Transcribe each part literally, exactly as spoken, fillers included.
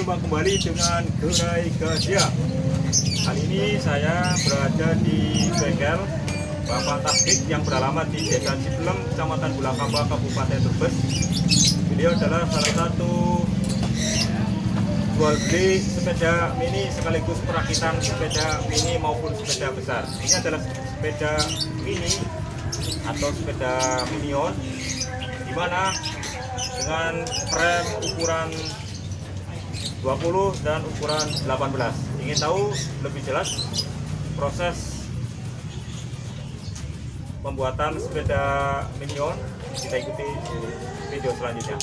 berjumpa kembali dengan Gerai Gajah. Kali ini saya berada di bengkel Bapak Tasdik yang beralamat di Desa Ciblem, Kecamatan Bulakamba, Kabupaten Brebes. Beliau adalah salah satu jual beli sepeda mini sekaligus perakitan sepeda mini maupun sepeda besar. Ini adalah sepeda mini atau sepeda minion, di mana dengan frame ukuran dua puluh dan ukuran delapan belas. Ingin tahu lebih jelas proses pembuatan sepeda minion? Kita ikuti video selanjutnya.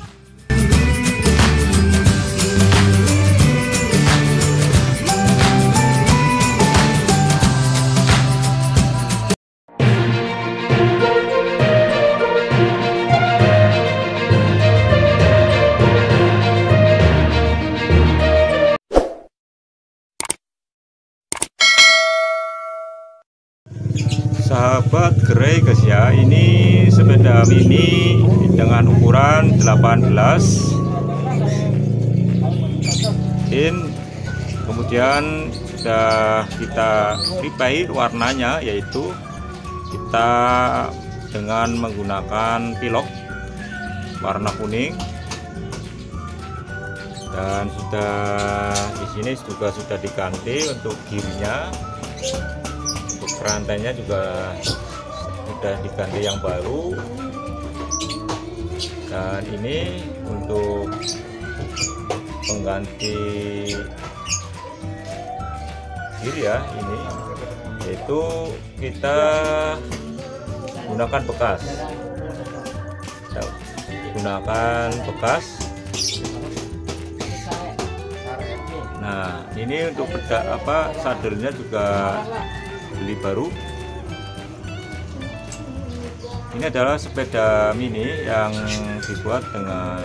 Sahabat Gerai Gajah, ini sepeda mini dengan ukuran delapan belas in, kemudian sudah kita repaint warnanya, yaitu kita dengan menggunakan pilok warna kuning, dan sudah di sini juga sudah diganti untuk gearnya. Rantainya juga sudah diganti yang baru, dan ini untuk pengganti gear ya, ini yaitu kita gunakan bekas kita gunakan bekas. Nah, ini untuk beda apa sadelnya juga beli baru. Ini adalah sepeda mini yang dibuat dengan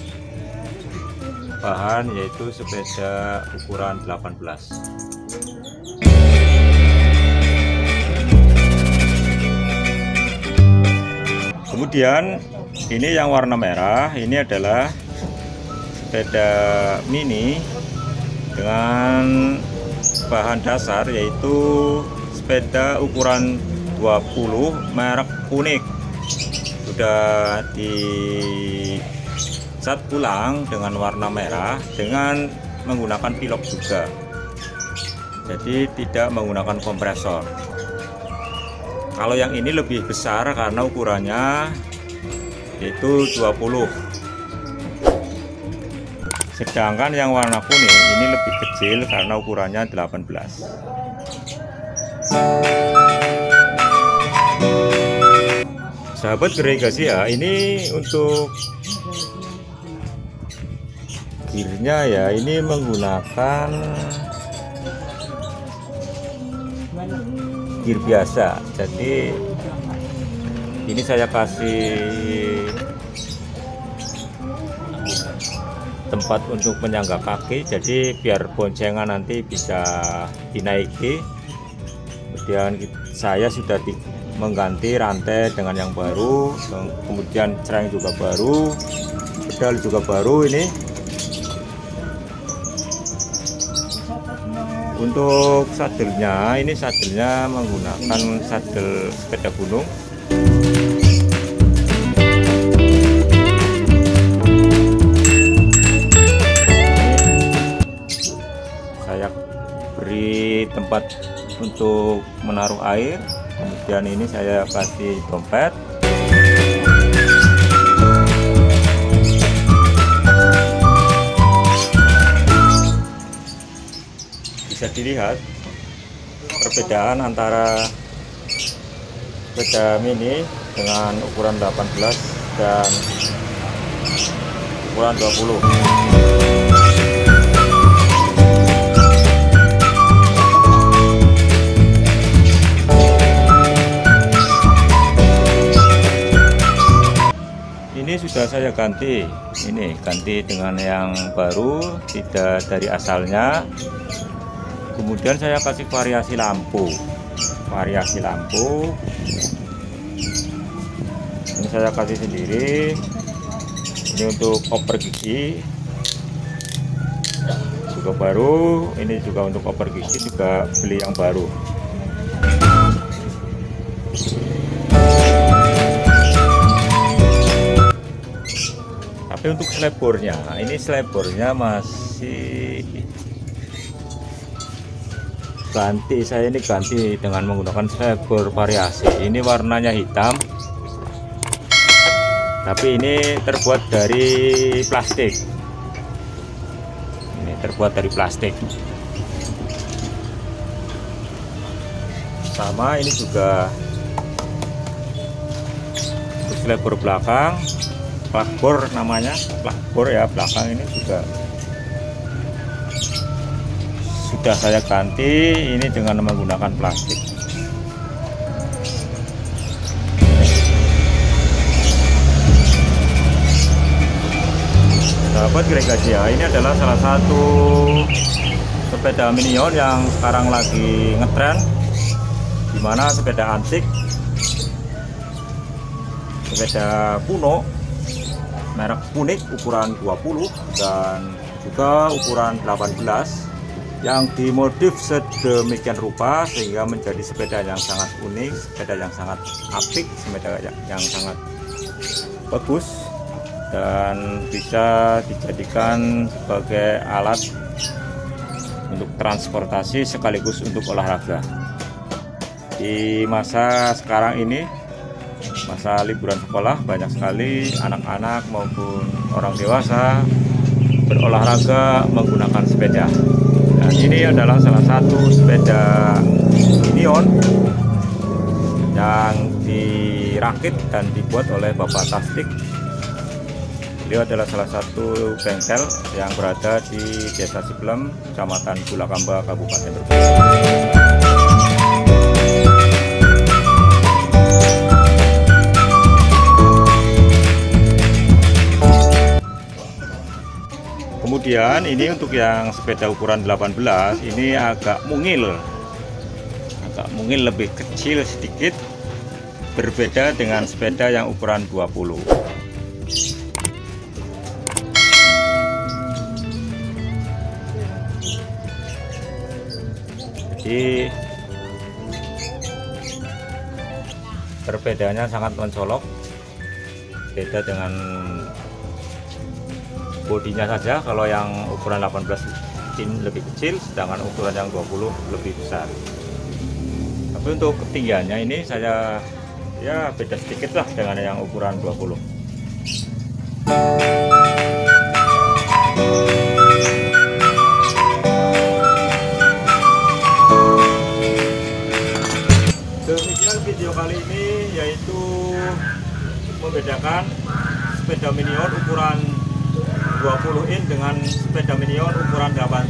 bahan yaitu sepeda ukuran delapan belas. Kemudian ini yang warna merah, ini adalah sepeda mini dengan bahan dasar yaitu sepeda ukuran dua puluh merek Unik. Sudah dicat ulang dengan warna merah dengan menggunakan pilok juga, jadi tidak menggunakan kompresor. Kalau yang ini lebih besar karena ukurannya yaitu dua puluh, sedangkan yang warna kuning ini lebih kecil karena ukurannya delapan belas. Sahabat Gerai Gajah, ini untuk gearnya ya, ini menggunakan gear biasa. Jadi ini saya kasih tempat untuk menyangga kaki, jadi biar boncengan nanti bisa dinaiki. Kemudian saya sudah di, mengganti rantai dengan yang baru, kemudian cereng juga baru, pedal juga baru. Ini untuk sadelnya, ini sadelnya menggunakan sadel sepeda gunung. Saya beri tempat untuk menaruh air, kemudian ini saya kasih dompet. Bisa dilihat perbedaan antara sepeda mini dengan ukuran delapan belas dan ukuran dua puluh. Ini sudah saya ganti, ini ganti dengan yang baru, tidak dari asalnya. Kemudian saya kasih variasi lampu, variasi lampu. Ini saya kasih sendiri. Ini untuk koper gigi. juga baru. Ini juga untuk koper gigi juga beli yang baru. Tapi untuk selebornya, ini selebornya masih ganti. Saya ini ganti dengan menggunakan selebor variasi. Ini warnanya hitam, tapi ini terbuat dari plastik. Ini terbuat dari plastik. Sama ini juga selebor belakang, plakbor namanya, plakbor ya, belakang ini juga sudah saya ganti ini dengan menggunakan plastik. Sahabat Gregasia, ini adalah salah satu sepeda minion yang sekarang lagi ngetren, dimana sepeda antik, sepeda kuno merek unik ukuran dua puluh dan juga ukuran delapan belas yang dimodif sedemikian rupa sehingga menjadi sepeda yang sangat unik, sepeda yang sangat apik, sepeda yang sangat bagus dan bisa dijadikan sebagai alat untuk transportasi sekaligus untuk olahraga. Di masa sekarang ini, masa liburan sekolah, banyak sekali anak-anak maupun orang dewasa berolahraga menggunakan sepeda. Dan ini adalah salah satu sepeda minion yang dirakit dan dibuat oleh Bapak Tasdik. Beliau adalah salah satu bengkel yang berada di Desa Ciplem, Kecamatan Bulakamba, Kabupaten Brebes. Kemudian ini untuk yang sepeda ukuran delapan belas, ini agak mungil, agak mungil lebih kecil sedikit, berbeda dengan sepeda yang ukuran dua puluh. Jadi perbedaannya sangat mencolok, beda dengan bodinya saja. Kalau yang ukuran delapan belas ini lebih kecil, sedangkan ukuran yang dua puluh lebih besar. Tapi untuk ketinggiannya ini saya ya beda sedikit lah dengan yang ukuran dua puluh. Demikian video kali ini, yaitu membedakan sepeda minion ukuran dua puluh in dengan sepeda minion ukuran delapan